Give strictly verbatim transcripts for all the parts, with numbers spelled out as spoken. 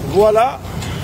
Voilà,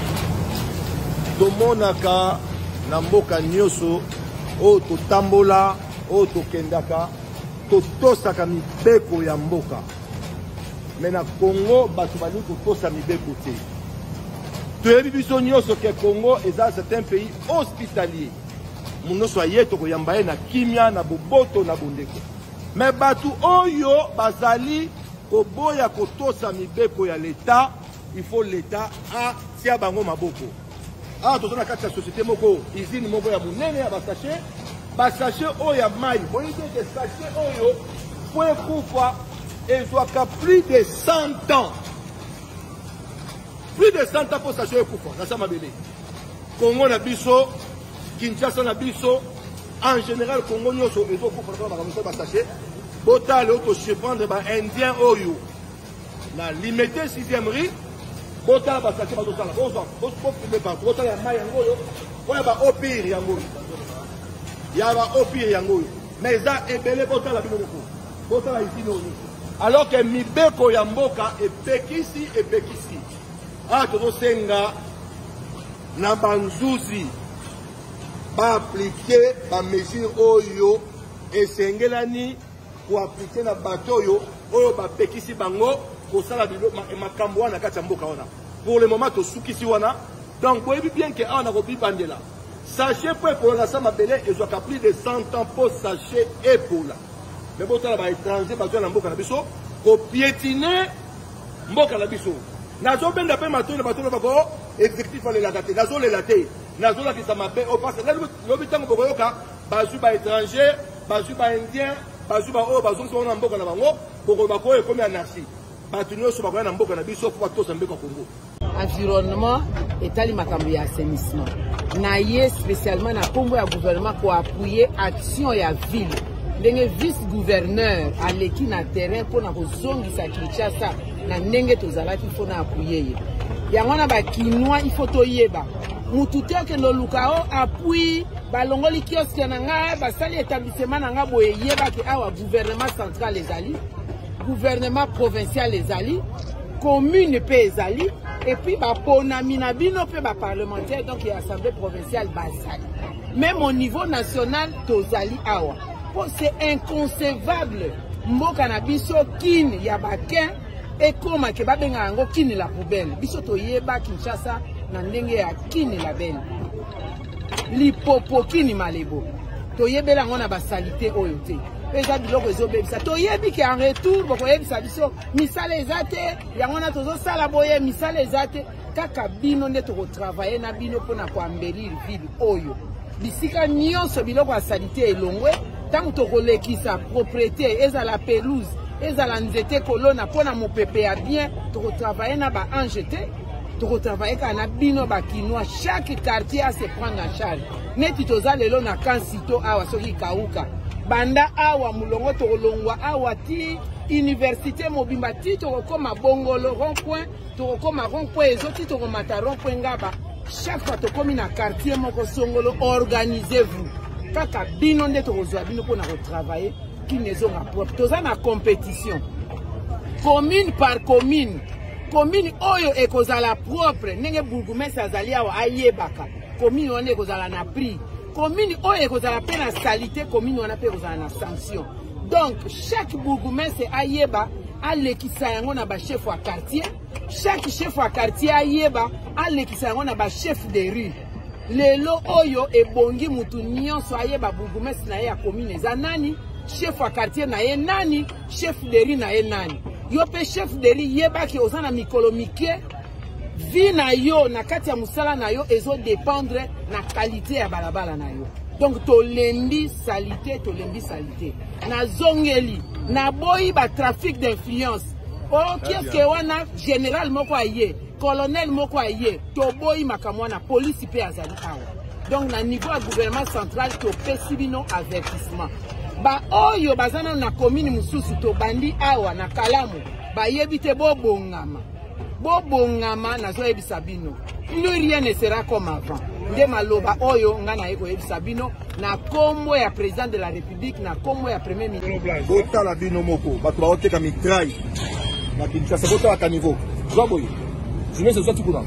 tomonaka na mboka nyoso o to tambola o to kendaka to tosaka mibeko ya mboka. Mais na Congo bato bali ko tosa mibeko te. Toyebi biso nyoso ke Congo eza certains pays hospitaliers. Munoso aye to koyamba ye na kimia na boboto na bondeko. Mais bato oyo bazali koboya ko tosa mibeko ya l'État. Il faut l'État à tia bango maboko. Ah, tout ça, la société moko, usine moko ya munene ya basache, basache o ya mai, bon idée de sachet oyo, point koufa, et soit qu'à plus de cent ans. Plus de cent ans pour sachet koufa, dans sa mabélé. Congo na biso, Kinshasa na biso, en général, Congo nyoso, et donc koufa, dans la basache, bota le auto chevendre ba indien oyo. Na limité sixième riz, bota ba sachet ba dosala bozo bozo filmer ba bota ya mai yango yo oya ba opir yango ya ba opir yango mais za ebele bota la bino ko bota la ici no alors que mibeko ya mboka epekisi epekisi ah to senga na banzuzi ba appliquer ba mesure oyo esengelani ko appliquer na bato yo oyo ba pekisi bango. Pour le moment, tu soukisi wana. Donc, vous voyez bien que on a repris bandela. Sachez pour pour la sama belé, ils ont plus de cent ans pour sachet et pour là. Mais bon, ça va étranger, parce que la mboka na biso, pour piétiner mboka na biso. Nazo ben d'après matin, le bateau le bako, effectif à l'élaté. Nazo l'élaté. Nazo la qui ça m'appelle au passé. Là, le bitan pour boyoka, basu ba étranger, basu ba indien, basu ba o, basu on a mboka na bango, pour bako et comme anarchie. Environnement et makambo ya assainissement. Naye spécialement na kombo ya gouvernement pour appuyer action ya ville. Ndenge vice-gouverneur aleki na terrain pour na kozongisa Kinshasa na ndenge tozalaki il faut na appuyer ye. Yango na ba kinwa il faut toyeba. Mutu te ke no lukao appui balongoli kiosque na nga basali établissement na nga boye yeba ke awa gouvernement central les ali. Gouvernement provincial les alliés, commune les alliés, et puis bah ponamina bino pe bah parlementaire donc et assemblée provinciale basali. Même au niveau national tozali awa. C'est inconcevable. Mboka na biso kin ya bakin et comme ke ba benga ngo kin la poubelle. Biso to yeba Kinshasa na ndenge ya kin la belle. Lipopo kin malebo. To yebela ngona ba salité oyote. Eza biloko ezobebisa toyebi ke en retour boko yebisa biso misala ezate yangona tozo sala boye misala ezate kaka bino nde to travailler na bino pona ko embellir ville oyo bisika nyonso biloko ya salite elongwe tango to kolekisa propriété eza la pelouse eza la nzete kolona pona mopepe ya bien to travailler na ba anjete to travailler kana bino ba kinois chaque quartier a se prendre en charge neti toza lelo na kansito awa soki kauka banda awa mulongo tolongwa awa ti université mobimba ti tokoma bongolo rond-point tokoma rond-point ezoti tokomata rond-point ngaba chaque fois tokomi na quartier moko songolo organisez-vous kaka bino nde tokozwa bino pona retravailler ki nezonga propre toza na compétition commune par commune commune oyo ekozala propre ndenge bourgmestre azali awa ayebaka commune wana ekozala na prix commune oyo ekozala pe na salité commune wana pe ekozala na sanction donc chaque bourgmestre ayeba alekisa yango na ba chef wa quartier chaque chef wa quartier ayeba alekisa yango na ba chef de rue lelo oyo ebongi mutu nyonso ayeba bourgmestre na ye ya commune eza nani chef wa quartier na ye nani chef de rue na ye nani yo pe chef de rue yeba ki oza na mikolo mike vie na yo na kati ya musala na yo ezo dépendre na qualité ya balabala na yo donc to lembi salité to lembi salité na zongeli na boyi ba trafic d'influence o qu'est-ce que wana général moko aye colonel moko aye to boyi makamwa na police pe azali awa donc na niveau ya gouvernement central to pesi bino avertissement ba oyo bazana na commune mususu to bandi awa na Kalamu ba yebite bobongama bobongama nazo yebisa bino plus rien ne sera comme avant nde maloba oyo ngana yeko yebisa bino na kombo ya président de la république na kombo ya premier ministre bota la bino moko bato ba oteka mitraille na Kinshasa bota ka niveau zoboyi Je mets ce soir tout courant.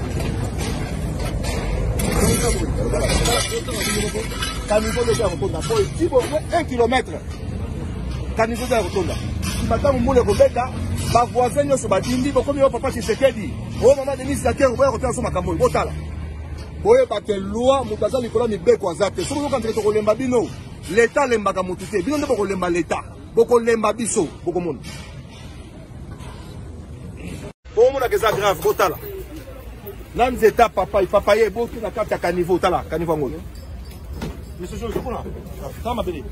Caniveau de la rotonda. Pour un kilomètre. Caniveau de la rotonda. Si maintenant vous voulez Robeta, ma voisin nous se bat dindi, comme mon papa Tshisekedi. Oh maman Denis Saker, vous voyez retourner sur ma camoue. Botala. Vous voyez pas que loi, Moutaza Nicolas Mibé Kwazate. Si vous avez un lemba bino, l'État lemba kamutute. Bino ne peut pas lemba l'État. Beaucoup lemba biso, beaucoup monde. Pour moi, c'est grave. Botala. Là, nous états papa, il papa est beau, qui n'a qu'à faire caniveau, tala, caniveau ngolo. Monsieur Jean, je prends là. Ça m'a béni.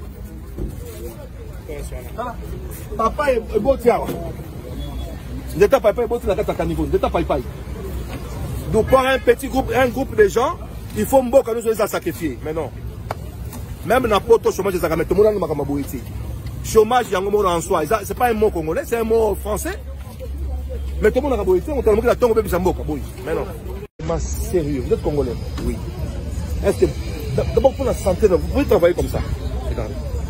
Papa est beau, tiens. Nous états papa est beau, qui n'a qu'à faire caniveau. Nous états papa. Donc, pour un petit groupe, un groupe de gens, il faut que nous les sacrifier. Mais non. Même dans le poto chômage, tout le monde a un chômage, il y a un mot en soi. Ce n'est pas un mot congolais, c'est un mot français. Mais tout le monde a un on t'a dit que la tombe est bien mais non. C'est sérieux, vous êtes congolais? Oui. Est-ce que, d'abord pour la santé, vous pouvez travailler comme ça? Regardez.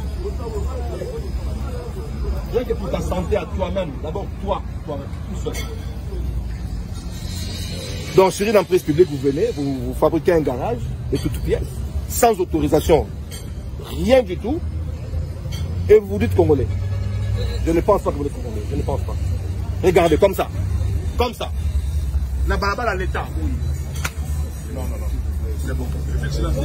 Rien que pour ta santé à toi-même, d'abord toi, toi-même, tout seul. Donc, sur une entreprise publique, vous venez, vous, vous fabriquez un garage de toutes pièces, sans autorisation, rien du tout, et vous vous dites congolais. Je ne pense pas que vous êtes congolais, je ne pense pas. Regardez, comme ça, comme ça. La balabala à l'État. Oui. Non, non, non. C'est bon.